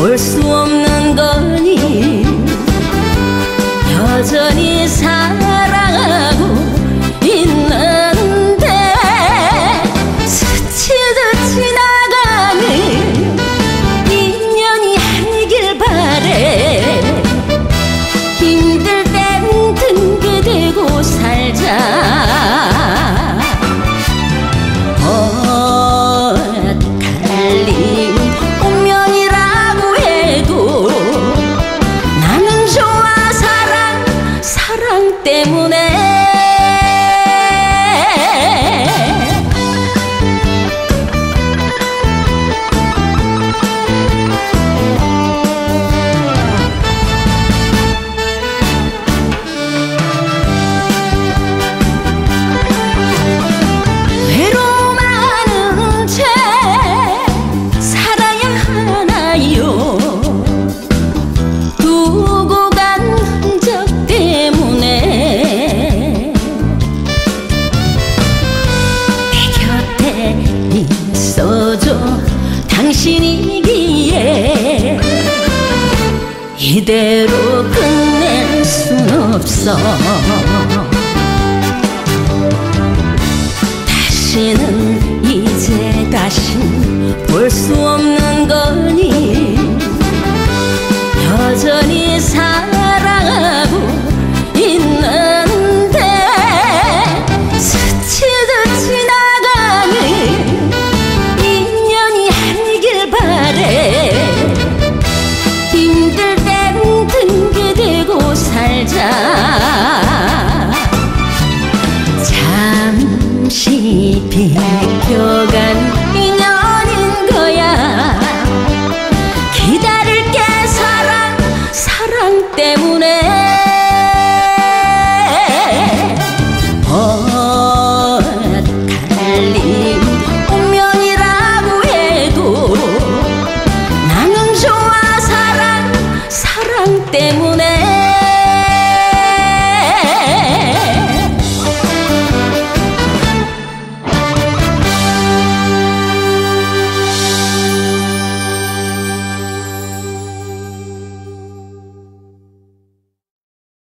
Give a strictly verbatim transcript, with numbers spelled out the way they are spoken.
볼 수 없는 거니 여전히 사랑하고 있는데 스치듯 지나가는 인연이 아니길 바래. 힘들 땐 등게 대고 살자. 어, 달리 운명이라고 해도 나는 좋아. 사랑, 사랑 때문에. 당신이기에 이대로 끝낼 순 없어. 다시는 이제 다시 볼 수 없는 거니 여전히 사랑하고 있는데 스치듯 지나가는 바래. 힘들 땐 등게 대고 살자. 잠시 비켜